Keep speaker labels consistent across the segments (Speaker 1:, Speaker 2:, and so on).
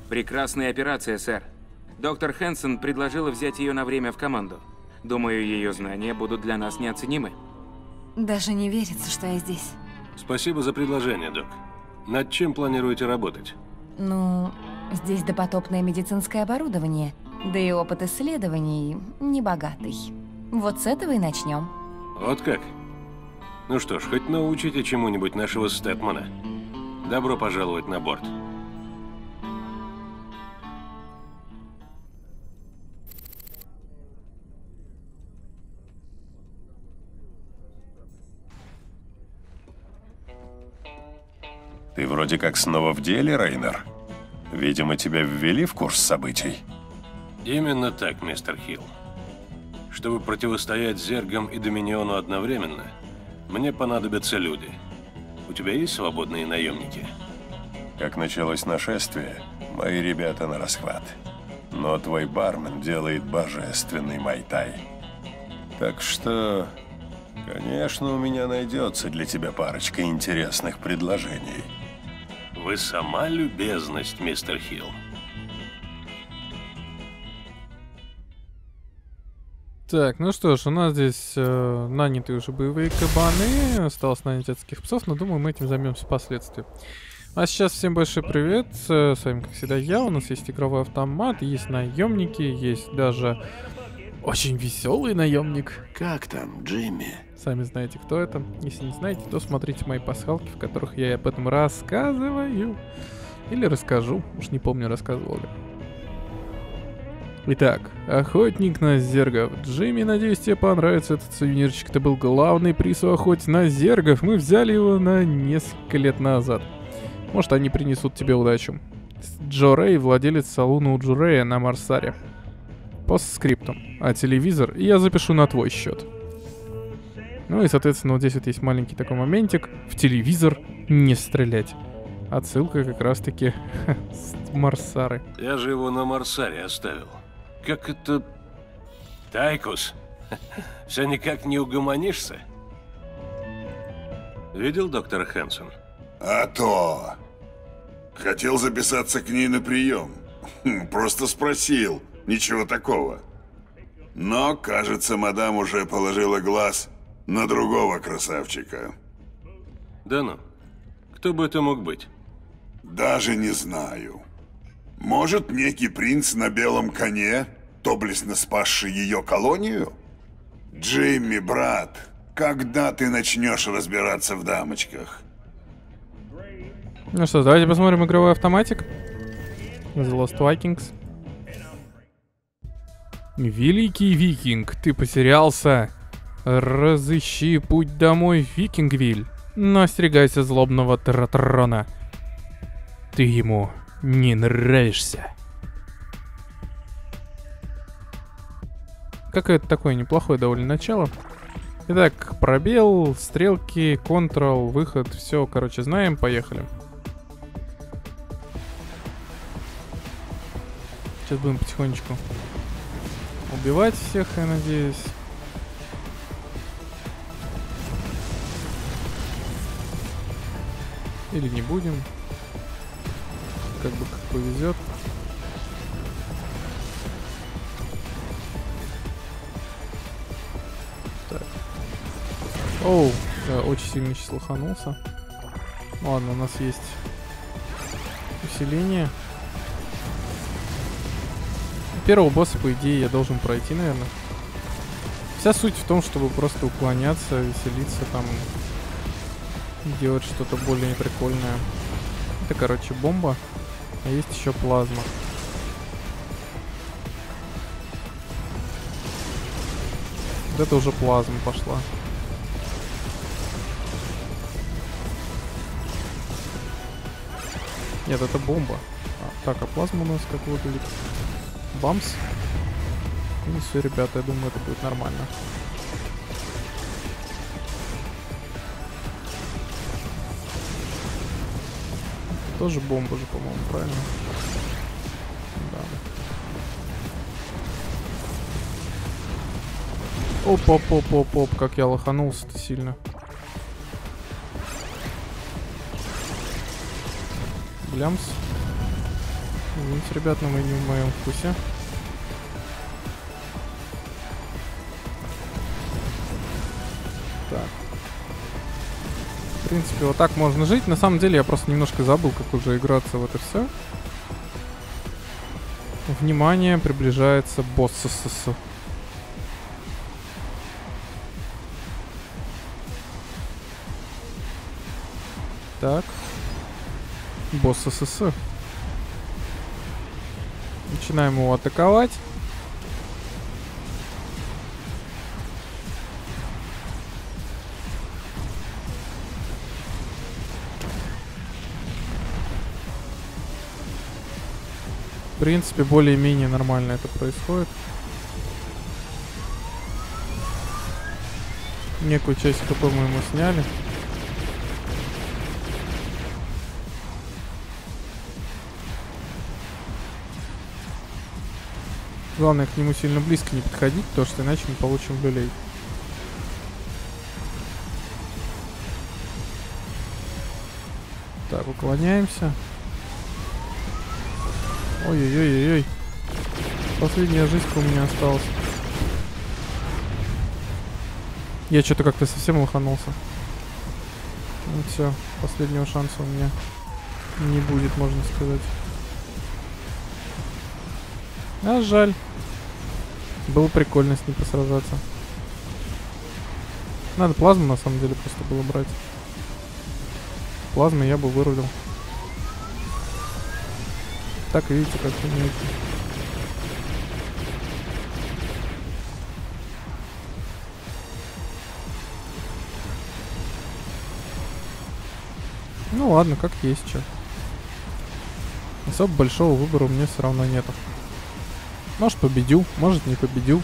Speaker 1: Прекрасная операция, сэр. Доктор Хэнсон предложила взять ее на время в команду. Думаю, ее знания будут для нас неоценимы.
Speaker 2: Даже не верится, что я здесь.
Speaker 3: Спасибо за предложение, док. Над чем планируете работать?
Speaker 2: Ну, здесь допотопное медицинское оборудование, да и опыт исследований небогатый. Вот с этого и начнем.
Speaker 3: Вот как? Ну что ж, хоть научите чему-нибудь нашего Стэтмана. Добро пожаловать на борт.
Speaker 4: Ты вроде как снова в деле, Рейнер. Видимо, тебя ввели в курс событий.
Speaker 3: Именно так, мистер Хилл. Чтобы противостоять Зергам и Доминиону одновременно, мне понадобятся люди. У тебя есть свободные наемники?
Speaker 4: Как началось нашествие, мои ребята на расхват. Но твой бармен делает божественный майтай. Так что, конечно, у меня найдется для тебя парочка интересных предложений.
Speaker 3: Вы сама любезность, мистер Хилл.
Speaker 5: Так, ну что ж, у нас здесь нанятые уже боевые кабаны. Осталось нанять адских псов, но думаю, мы этим займемся впоследствии. А сейчас всем большой привет. С вами, как всегда, я. У нас есть игровой автомат, есть наемники, есть даже очень веселый наемник.
Speaker 4: Как там, Джимми?
Speaker 5: Сами знаете, кто это. Если не знаете, то смотрите мои пасхалки, в которых я об этом рассказываю. Или расскажу. Уж не помню, рассказывал ли. Итак, охотник на зергов. Джимми, надеюсь, тебе понравится этот сувенирчик. Это был главный приз в охоте на зергов. Мы взяли его на несколько лет назад. Может, они принесут тебе удачу. Джо Рэй, владелец салуна у Джо Рэя на Марсаре. Постскриптум. А телевизор я запишу на твой счет. Ну и, соответственно, вот здесь вот есть маленький такой моментик. В телевизор не стрелять. Отсылка как раз-таки с Марсары.
Speaker 3: Я же его на Марсаре оставил. Как это... Тайкус, все никак не угомонишься? Видел доктора Хэнсон?
Speaker 6: А то. Хотел записаться к ней на прием. Просто спросил. Ничего такого. Но, кажется, мадам уже положила глаз на другого красавчика.
Speaker 3: Да ну. Кто бы это мог быть?
Speaker 6: Даже не знаю. Может, некий принц на белом коне, доблестно спасший ее колонию? Джимми, брат, когда ты начнешь разбираться в дамочках?
Speaker 5: Ну что, давайте посмотрим игровой автоматик. The Lost Vikings. Великий викинг, ты потерялся. Разыщи путь домой, Викингвиль. Но остерегайся злобного Тратрона. Ты ему не нравишься. Какое-то такое неплохое довольно начало. Итак, пробел, стрелки, контрол, выход. Все, короче, знаем, поехали. Сейчас будем потихонечку убивать всех, я надеюсь. Или не будем. Как бы как повезет. Так. Оу, да, очень сильно сейчас лоханулся. Ладно, у нас есть усиление. Первого босса, по идее, я должен пройти, наверное. Вся суть в том, чтобы просто уклоняться, веселиться, там, делать что-то более прикольное. Это, короче, бомба. А есть еще плазма. Вот это уже плазма пошла. Нет, это бомба. Так, а плазма у нас как выглядит? Бамс. Ну все, ребята, я думаю, это будет нормально. Тоже бомба же, по-моему, правильно? Да. Оп-оп-оп-оп-оп, как я лоханулся-то сильно. Блямс. Извините, ребят, но мы не в моем вкусе. Так. В принципе, вот так можно жить. На самом деле, я просто немножко забыл, как уже играться в это все. Внимание, приближается босс СС. Так. Босс СС. Начинаем его атаковать. В принципе, более-менее нормально это происходит. Некую часть КП мы ему сняли. Главное, к нему сильно близко не подходить, потому что иначе мы получим люлей. Так, уклоняемся. Ой-ой-ой-ой-ой. Последняя жизнь у меня осталась. Я что-то как-то совсем лоханулся. Ну все, последнего шанса у меня не будет, можно сказать. А жаль. Было прикольно с ним посражаться. Надо плазму на самом деле просто было брать. Плазму я бы вырубил. Так, видите, как умеете. Ну ладно, как есть, что. Особо большого выбора у меня все равно нету. Может победил, может не победил.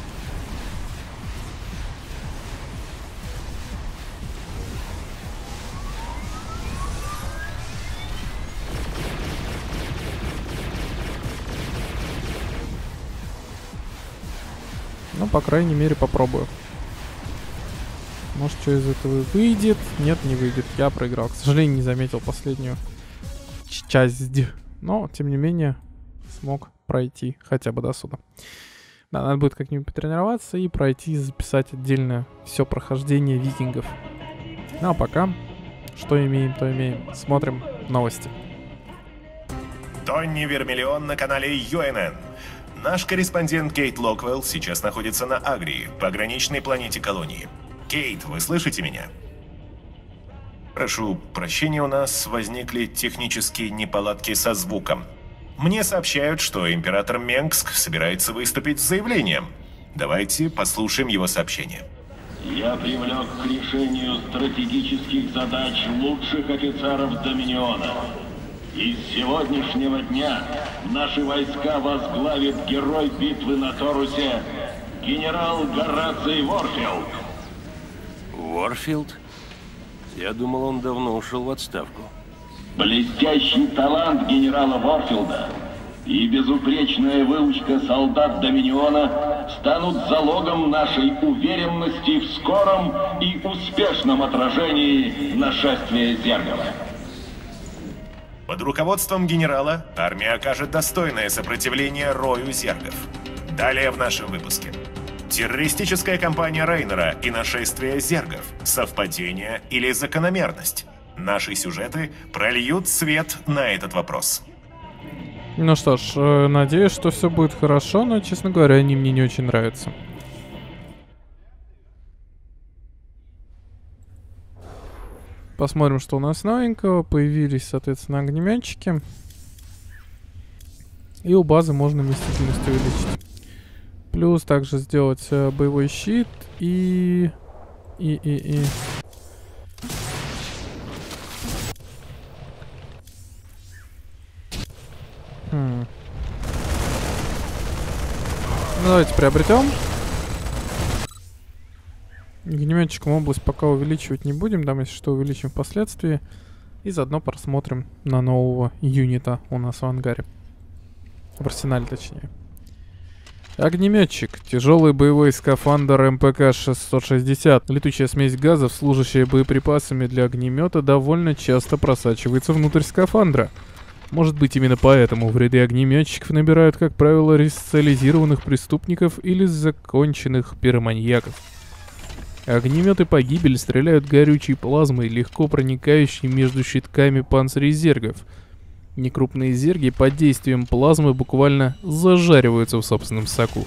Speaker 5: Ну, по крайней мере, попробую. Может, что из этого выйдет? Нет, не выйдет. Я проиграл. К сожалению, не заметил последнюю часть. Но, тем не менее, смог пройти хотя бы до суда. Да, надо будет как-нибудь потренироваться и пройти, записать отдельно все прохождение викингов. Ну, а пока, что имеем, то имеем. Смотрим новости.
Speaker 7: Тонни Вермиллион на канале UNN. Наш корреспондент Кейт Локвелл сейчас находится на Агрии, пограничной планете колонии. Кейт, вы слышите меня? Прошу прощения, у нас возникли технические неполадки со звуком. Мне сообщают, что император Менгск собирается выступить с заявлением. Давайте послушаем его сообщение.
Speaker 8: Я привлек к решению стратегических задач лучших офицеров Доминиона. И с сегодняшнего дня наши войска возглавит герой битвы на Торусе, генерал Гораций Ворфилд.
Speaker 3: Ворфилд? Я думал, он давно ушел в отставку.
Speaker 8: Блестящий талант генерала Ворфилда и безупречная выучка солдат Доминиона станут залогом нашей уверенности в скором и успешном отражении нашествия зергов.
Speaker 7: Под руководством генерала армия окажет достойное сопротивление рою зергов. Далее в нашем выпуске. Террористическая кампания Рейнера и нашествие зергов. Совпадение или закономерность? Наши сюжеты прольют свет на этот вопрос.
Speaker 5: Ну что ж, надеюсь, что все будет хорошо, но, честно говоря, они мне не очень нравятся. Посмотрим, что у нас новенького. Появились, соответственно, огнеметчики. И у базы можно вместительность увеличить. Плюс также сделать боевой щит и... Ну, давайте приобретем. Огнеметчиком область пока увеличивать не будем, там если что увеличим впоследствии. И заодно просмотрим на нового юнита у нас в ангаре. В арсенале точнее. Огнеметчик. Тяжелый боевой скафандр МПК-660. Летучая смесь газов, служащая боеприпасами для огнемета, довольно часто просачивается внутрь скафандра. Может быть, именно поэтому в ряды огнеметчиков набирают, как правило, респециализированных преступников или законченных пироманьяков. Огнеметы погибель стреляют горючей плазмой, легко проникающей между щитками панцирей зергов. Некрупные зерги под действием плазмы буквально зажариваются в собственном соку.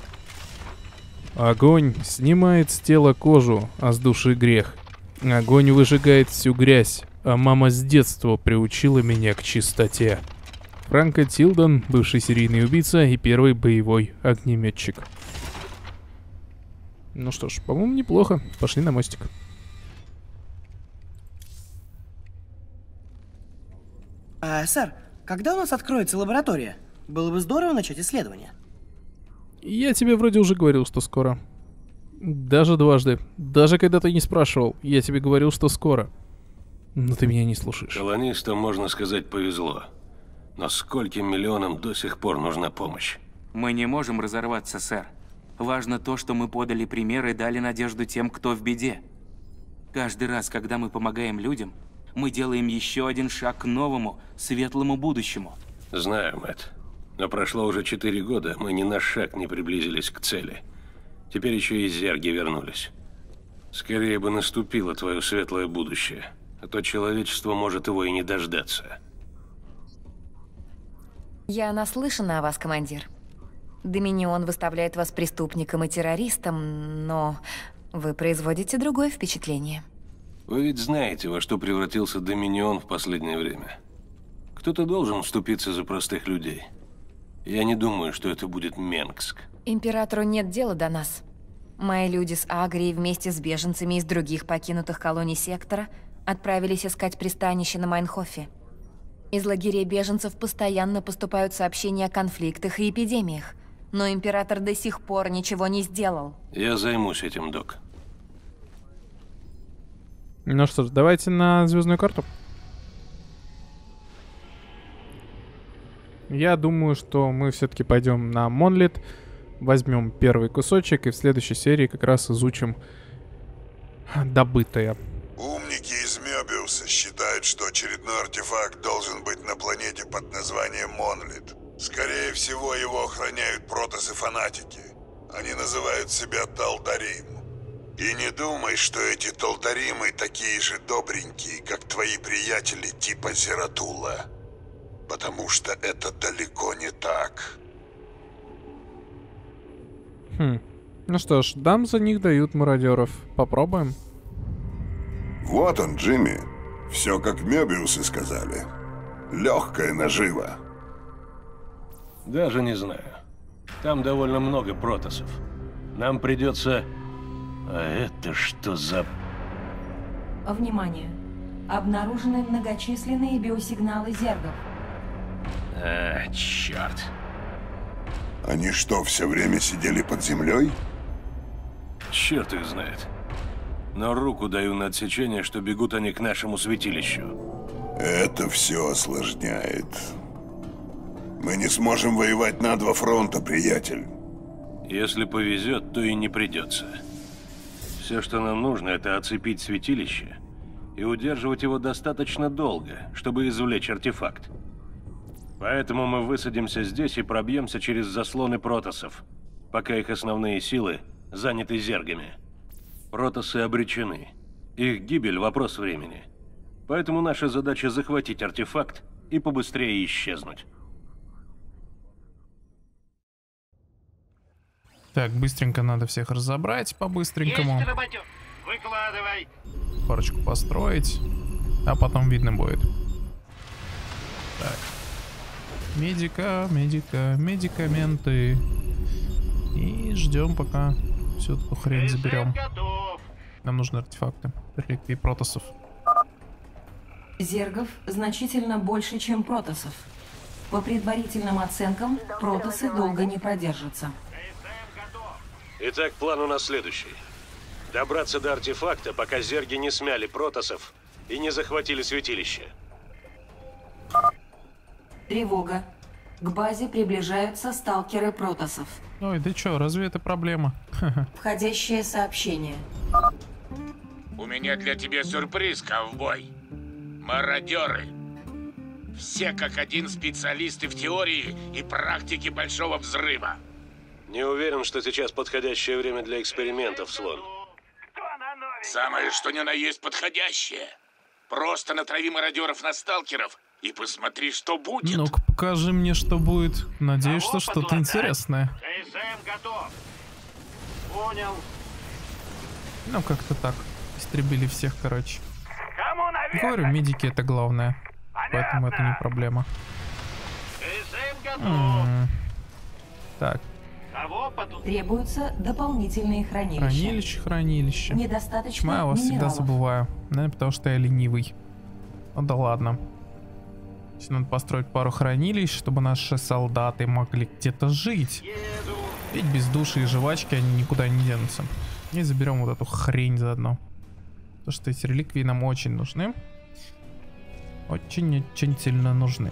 Speaker 5: Огонь снимает с тела кожу, а с души грех. Огонь выжигает всю грязь, а мама с детства приучила меня к чистоте. Франко Тилден, бывший серийный убийца и первый боевой огнеметчик. Ну что ж, по-моему, неплохо. Пошли на мостик.
Speaker 9: Сэр, когда у нас откроется лаборатория? Было бы здорово начать исследование.
Speaker 5: Я тебе вроде уже говорил, что скоро. Даже дважды. Даже когда ты не спрашивал, я тебе говорил, что скоро. Но ты меня не слушаешь.
Speaker 3: Колонистам, можно сказать, повезло. Но скольким миллионам до сих пор нужна помощь?
Speaker 1: Мы не можем разорваться, сэр. Важно то, что мы подали пример и дали надежду тем, кто в беде. Каждый раз, когда мы помогаем людям, мы делаем еще один шаг к новому, светлому будущему.
Speaker 3: Знаю, Мэтт. Но прошло уже 4 года, мы ни на шаг не приблизились к цели. Теперь еще и зерги вернулись. Скорее бы наступило твое светлое будущее, а то человечество может его и не дождаться.
Speaker 2: Я наслышана о вас, командир. Доминион выставляет вас преступником и террористом, но вы производите другое впечатление.
Speaker 3: Вы ведь знаете, во что превратился Доминион в последнее время. Кто-то должен вступиться за простых людей. Я не думаю, что это будет Менгск.
Speaker 2: Императору нет дела до нас. Мои люди с Агрии вместе с беженцами из других покинутых колоний сектора отправились искать пристанище на Майнхофе. Из лагерей беженцев постоянно поступают сообщения о конфликтах и эпидемиях, но император до сих пор ничего не сделал.
Speaker 3: Я займусь этим, док.
Speaker 5: Ну что ж, давайте на звездную карту. Я думаю, что мы все-таки пойдем на Монлит, возьмем первый кусочек и в следующей серии как раз изучим добытое.
Speaker 6: Умники из Мёбиуса считают, что очередной артефакт должен быть на планете под названием Монлит. Скорее всего, его охраняют протосы-фанатики. Они называют себя Талдарим. И не думай, что эти Талдаримы такие же добренькие, как твои приятели типа Зератула. Потому что это далеко не так.
Speaker 5: Ну что ж, дам за них дают мародеров. Попробуем.
Speaker 6: Вот он, Джимми. Все как Мёбиусы сказали. Легкая нажива.
Speaker 3: Даже не знаю. Там довольно много протосов. Нам придется... А это что за...
Speaker 2: Внимание! Обнаружены многочисленные биосигналы зергов.
Speaker 3: Черт.
Speaker 6: Они что, все время сидели под землей?
Speaker 3: Черт их знает. Но руку даю на отсечение, что бегут они к нашему святилищу.
Speaker 6: Это все осложняет. Мы не сможем воевать на 2 фронта, приятель.
Speaker 3: Если повезет, то и не придется. Все, что нам нужно, это оцепить святилище и удерживать его достаточно долго, чтобы извлечь артефакт. Поэтому мы высадимся здесь и пробьемся через заслоны протоссов, пока их основные силы заняты зергами. Протоссы обречены. Их гибель – вопрос времени. Поэтому наша задача – захватить артефакт и побыстрее исчезнуть.
Speaker 5: Так, быстренько надо всех разобрать, по-быстренькому.
Speaker 10: Есть работёг. Выкладывай.
Speaker 5: Парочку построить, а потом видно будет. Так. Медикаменты. И ждем, пока всю эту хрень заберем. Нам нужны артефакты, реликвии протоссов.
Speaker 2: Зергов значительно больше, чем протоссов. По предварительным оценкам, протоссы долго не продержатся.
Speaker 3: Итак, план у нас следующий. Добраться до артефакта, пока зерги не смяли протоссов и не захватили святилище.
Speaker 2: Тревога. К базе приближаются сталкеры протоссов.
Speaker 5: Ой, да чё, разве это проблема?
Speaker 2: Входящее сообщение.
Speaker 10: У меня для тебя сюрприз, ковбой. Мародеры.
Speaker 11: Все как один специалисты в теории и практике Большого Взрыва.
Speaker 3: Не уверен, что сейчас подходящее время для экспериментов, Слон.
Speaker 11: Самое что ни на есть подходящее. Просто натрави мародеров на сталкеров и посмотри, что будет.
Speaker 5: Ну-ка, покажи мне, что будет. Надеюсь, что что-то интересное.
Speaker 10: КСМ готов. Понял.
Speaker 5: Ну, как-то так. Истребили всех, короче.
Speaker 10: Кому наверх?
Speaker 5: Говорю, медики это главное. Поэтому это не проблема.
Speaker 10: КСМ готов.
Speaker 5: Так.
Speaker 10: Кого потом?
Speaker 12: Требуются дополнительные хранилища.
Speaker 5: Хранилище.
Speaker 12: Недостаточно
Speaker 5: Почему я вас всегда
Speaker 12: минералов.
Speaker 5: забываю? Наверное, потому что я ленивый. Ну да ладно. Сейчас надо построить пару хранилищ, чтобы наши солдаты могли где-то жить. Ведь без души и жвачки они никуда не денутся. И заберем вот эту хрень заодно. Потому что эти реликвии нам очень нужны. Очень-очень сильно нужны.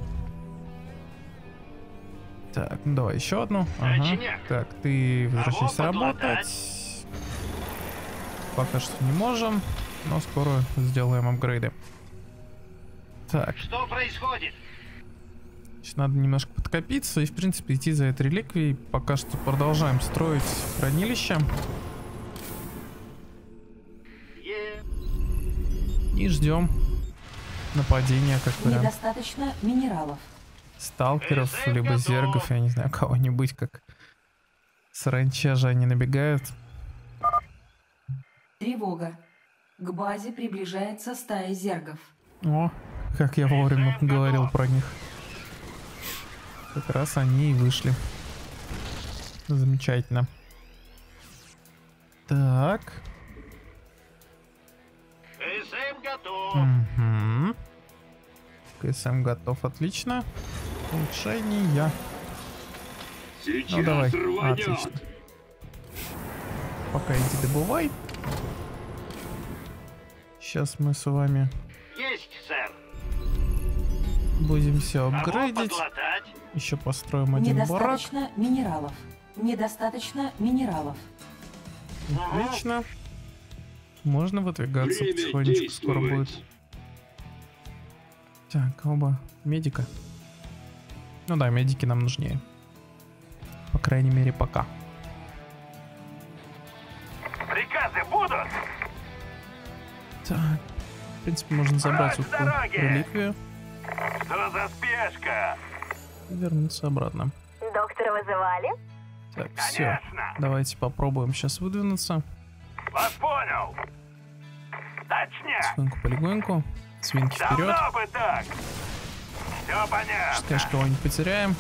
Speaker 5: Так, ну давай еще одну. Ага. Так, ты возвращайся работать. Пока что не можем, но скоро сделаем апгрейды. Так.
Speaker 10: Что происходит?
Speaker 5: Сейчас надо немножко подкопиться и, в принципе, идти за этой реликвией. Пока что продолжаем строить хранилище. И ждем нападения, как вариант.
Speaker 12: Недостаточно минералов.
Speaker 5: Сталкеров, либо зергов, я не знаю, кого-нибудь, как саранча же они набегают.
Speaker 12: Тревога. К базе приближается стая зергов.
Speaker 5: О, как я вовремя говорил про них. Как раз они и вышли. Замечательно. Так.
Speaker 10: КСМ готов.
Speaker 5: Угу. КСМ готов, отлично. Улучшения.
Speaker 10: Сейчас
Speaker 5: Ну давай,
Speaker 10: рванет.
Speaker 5: отлично. Пока иди добывай. Сейчас мы с вами
Speaker 10: Есть, сэр.
Speaker 5: будем все
Speaker 10: Кого
Speaker 5: апгрейдить.
Speaker 10: подлатать?
Speaker 5: Еще построим один барак.
Speaker 12: Недостаточно минералов. Недостаточно минералов.
Speaker 5: Отлично. Можно выдвигаться потихонечку, скоро будет. Так, оба медика. Ну да, медики нам нужнее. По крайней мере, пока.
Speaker 10: Приказы будут?
Speaker 5: Так, в принципе, можно забрать вот эту реликвию
Speaker 10: Что за спешка?
Speaker 5: и вернуться обратно.
Speaker 13: Доктора вызывали?
Speaker 5: Так, все. Давайте попробуем сейчас выдвинуться.
Speaker 10: Вас понял. Точняк.
Speaker 5: Свинку полегоньку. Свинки вперед.
Speaker 10: Давно бы так. Все понятно.
Speaker 5: Сейчас, конечно, кого-нибудь потеряем.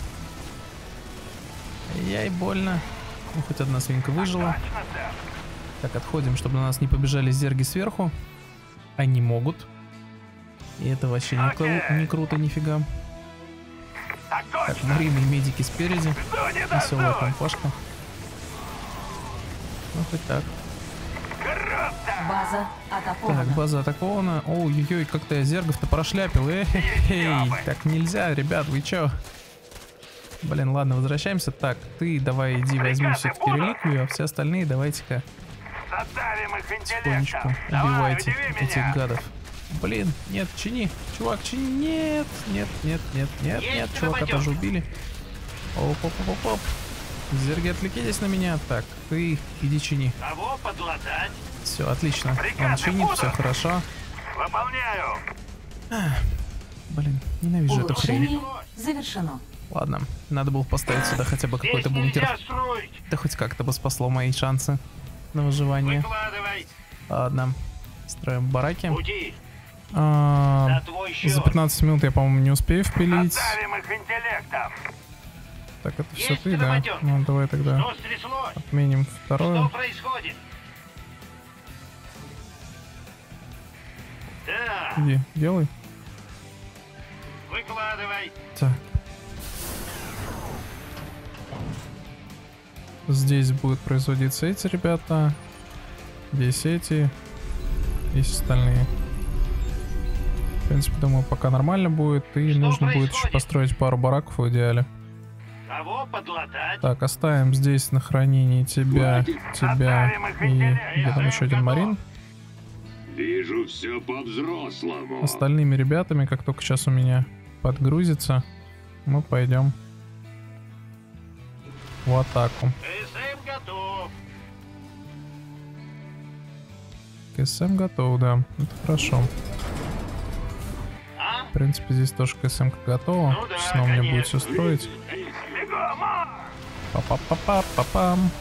Speaker 5: Яй, больно. Ну, хоть одна свинка выжила.
Speaker 10: Точно, сэр.
Speaker 5: Так, отходим, чтобы на нас не побежали зерги сверху. Они могут. И это вообще не круто, нифига. Так, Марина и медики спереди. Веселая компашка. Ну, хоть так.
Speaker 12: База атакована.
Speaker 5: Так, база атакована. Ой-ой-ой, как-то я зергов-то прошляпил. Эй, так нельзя, ребят, вы чё? Блин, ладно, возвращаемся. Так, ты давай иди возьми все-таки реликвию, а все остальные давайте-ка потихонечку убивайте этих гадов. Блин, нет, чини. Чувак, чини. Нет, нет, нет, нет, нет, нет. Чувака тоже убили. Оп-оп-оп-оп. Зерги, отвлекитесь на меня. Так, ты иди чини.
Speaker 10: Кого подлатать?
Speaker 5: Все, отлично. Он чинит, все хорошо.
Speaker 10: Выполняю.
Speaker 5: Блин, ненавижу эту хрень.
Speaker 12: Улучшение завершено.
Speaker 5: Ладно, надо было поставить сюда хотя бы какой-то бункер. Да хоть как-то бы спасло мои шансы на выживание.
Speaker 10: Выкладывай.
Speaker 5: Ладно, строим бараки.
Speaker 10: Пути.
Speaker 5: За 15 минут я, по-моему, не успею впилить.
Speaker 10: Оставим их интеллектом.
Speaker 5: Так, это все
Speaker 10: Есть
Speaker 5: ты, да?
Speaker 10: работёнка.
Speaker 5: Ну, давай тогда
Speaker 10: Что стряслось?
Speaker 5: отменим
Speaker 10: Что
Speaker 5: второе.
Speaker 10: происходит? Да,
Speaker 5: Иди, делай.
Speaker 10: выкладывай.
Speaker 5: Так. Здесь будут производиться эти ребята. Здесь эти. Здесь остальные. В принципе, думаю, пока нормально будет. И
Speaker 10: Что
Speaker 5: нужно будет еще
Speaker 10: происходит?
Speaker 5: построить пару бараков в идеале.
Speaker 10: Кого подлатать?
Speaker 5: Так, оставим здесь на хранении тебя, тебя и где там еще один марин.
Speaker 10: Вижу все по-взрослому.
Speaker 5: Остальными ребятами, как только сейчас у меня подгрузится, мы пойдем в атаку.
Speaker 10: КСМ готов.
Speaker 5: КСМ готов, да. Это хорошо. В принципе, здесь тоже КСМ готова. Сейчас она у меня будет все строить. Па-па-па-па-па-пам.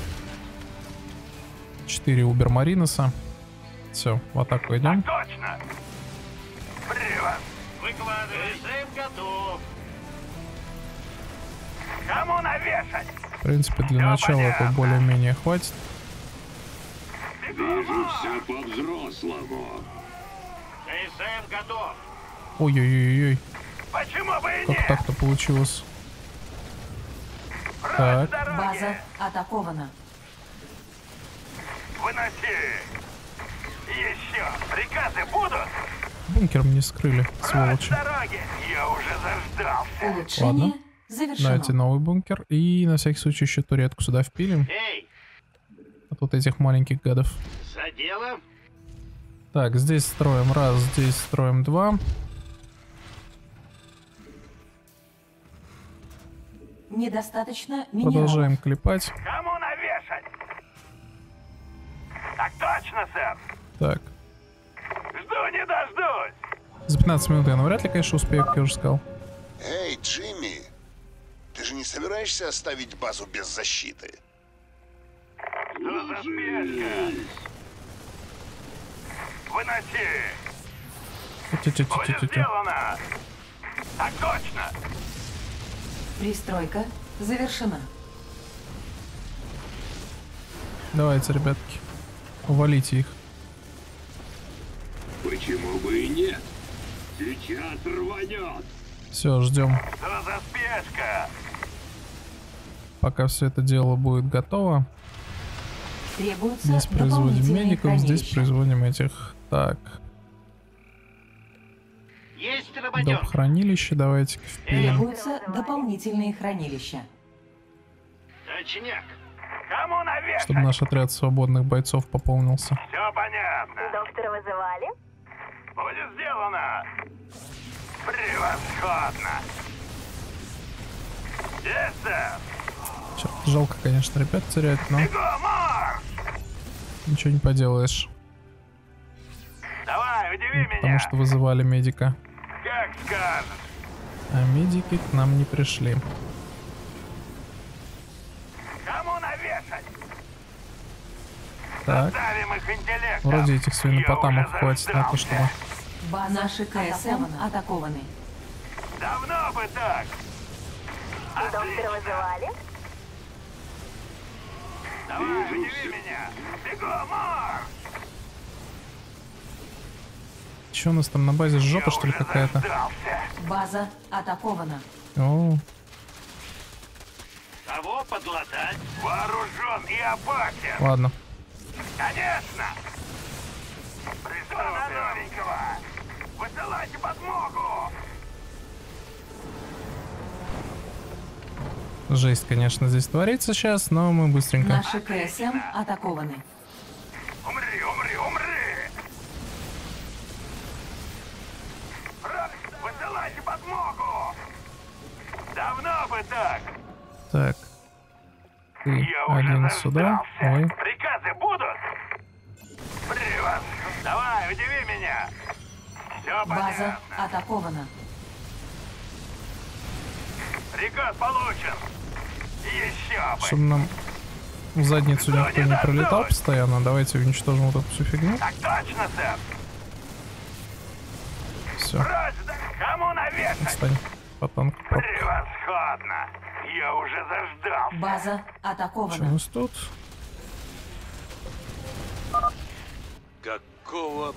Speaker 5: 4 Убермариноса. Все, в атаку идем.
Speaker 10: Точно. Привод. Выкладывай. КСМ готов. Кому навешать?
Speaker 5: В принципе, для начала этого более-менее хватит.
Speaker 10: Вижу все по-взрослому. КСМ готов.
Speaker 5: Ой-ой-ой-ой.
Speaker 10: Почему бы и
Speaker 5: Как
Speaker 10: нет?
Speaker 5: так-то получилось? Так,
Speaker 12: База атакована.
Speaker 10: Выноси. Еще. Приказы будут?
Speaker 5: бункер мне скрыли, сволочи.
Speaker 10: С дороги. Я уже заждался.
Speaker 12: Улучшение
Speaker 5: Ладно.
Speaker 12: завершено.
Speaker 5: Давайте новый бункер. И на всякий случай еще туретку сюда впилим.
Speaker 10: Эй,
Speaker 5: От вот этих маленьких гадов.
Speaker 10: за дело?
Speaker 5: Так, здесь строим раз, здесь строим два.
Speaker 12: Недостаточно минералов.
Speaker 5: Продолжаем клепать.
Speaker 10: Кому навешать? Так точно, сэр.
Speaker 5: Так,
Speaker 10: Жду не дождусь.
Speaker 5: за 15 минут я навряд ли, конечно, успею, как я уже сказал.
Speaker 13: Эй, Джимми, ты же не собираешься оставить базу без защиты?
Speaker 10: Что за спешка? Выноси. Будет
Speaker 5: Тю-тю-тю-тю-тю-тю.
Speaker 10: сделано. Так точно.
Speaker 12: Пристройка завершена.
Speaker 5: Давайте, ребятки, увалите их.
Speaker 10: Почему бы и нет? Сейчас рванет.
Speaker 5: Все, ждем,
Speaker 10: Что за спешка?
Speaker 5: пока все это дело будет готово.
Speaker 12: Требуются
Speaker 5: Здесь производим
Speaker 12: дополнительные
Speaker 5: медиков, здесь
Speaker 12: хранилища.
Speaker 5: производим этих. Так,
Speaker 10: Есть
Speaker 5: доп.
Speaker 10: работенка.
Speaker 5: хранилище, давайте впилим.
Speaker 12: Требуются дополнительные хранилища.
Speaker 10: Точняк. Кому навешать?
Speaker 5: Чтобы наш отряд свободных бойцов пополнился.
Speaker 10: Все понятно.
Speaker 14: Доктора вызывали?
Speaker 10: Будет сделано. Превосходно. Есть, сэр.
Speaker 5: Черт, жалко, конечно, ребят терять, но
Speaker 10: Бегом, марш!
Speaker 5: ничего не поделаешь.
Speaker 10: Давай, удиви
Speaker 5: Потому
Speaker 10: меня.
Speaker 5: что вызывали медика.
Speaker 10: Как скажешь.
Speaker 5: А медики к нам не пришли.
Speaker 10: Кому навешать?
Speaker 5: Так,
Speaker 10: Ставим их интеллектом.
Speaker 5: вроде этих свинопотамов
Speaker 10: Я уже
Speaker 5: хватит на то, чтобы...
Speaker 12: Наши КСМ атакованы.
Speaker 10: Давно бы так.
Speaker 14: Доктора вызывали?
Speaker 10: Давай, удиви меня. Бегом, марш!
Speaker 5: Че у нас там на базе, жопа что ли какая-то?
Speaker 12: База атакована.
Speaker 5: О,
Speaker 10: Кого подлатать? Вооружен и опасен.
Speaker 5: ладно.
Speaker 10: Конечно. Пришло на новенького. Высылайте подмогу.
Speaker 5: Жесть, конечно, здесь творится сейчас, но мы быстренько.
Speaker 12: Наши КСМ атакованы.
Speaker 10: Умри, умри, умри. Высылайте подмогу. Давно бы так.
Speaker 5: Так. Ты
Speaker 10: Я уже
Speaker 5: один сюда.
Speaker 10: заждался.
Speaker 5: Ой.
Speaker 10: Приказы будут? Превосходно. Давай, удиви меня. Все
Speaker 12: База
Speaker 10: понятно.
Speaker 12: атакована.
Speaker 10: Приказ получен. Еще бы.
Speaker 5: Чтобы нам в задницу никто не пролетал постоянно, давайте уничтожим вот эту всю фигню.
Speaker 10: Так точно, сэр.
Speaker 5: Все,
Speaker 10: Прочь, да. Кому навешать?
Speaker 5: отстань. По танку.
Speaker 10: Превосходно. Я уже заждался.
Speaker 12: База
Speaker 5: Что у
Speaker 12: атакована.
Speaker 5: нас тут?
Speaker 11: Какого...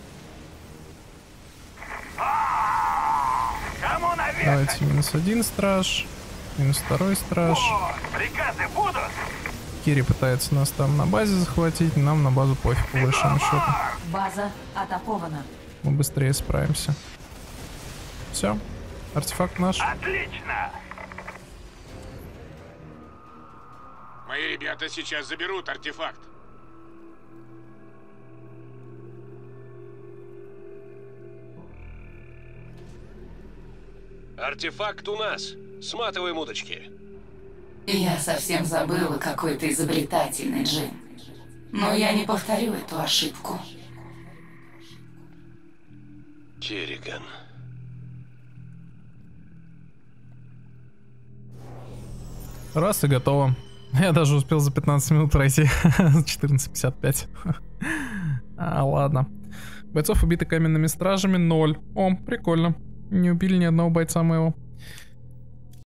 Speaker 10: Кому навешать?
Speaker 5: Давайте минус один страж. Минус второй страж.
Speaker 10: О, приказы будут?
Speaker 5: Кири пытается нас там на базе захватить, нам на базу пофиг, по большому счету.
Speaker 12: База атакована.
Speaker 5: Мы быстрее справимся. Все, артефакт наш.
Speaker 10: Отлично.
Speaker 11: Мои ребята сейчас заберут артефакт.
Speaker 3: Артефакт у нас. Сматываем удочки.
Speaker 12: Я совсем забыла, какой ты изобретательный, Джим. Но я не повторю эту ошибку.
Speaker 3: Керриган.
Speaker 5: Раз и готово. Я даже успел за 15 минут пройти. 14:55. Ладно. Бойцов убиты каменными стражами 0. О, прикольно. Не убили ни одного бойца моего.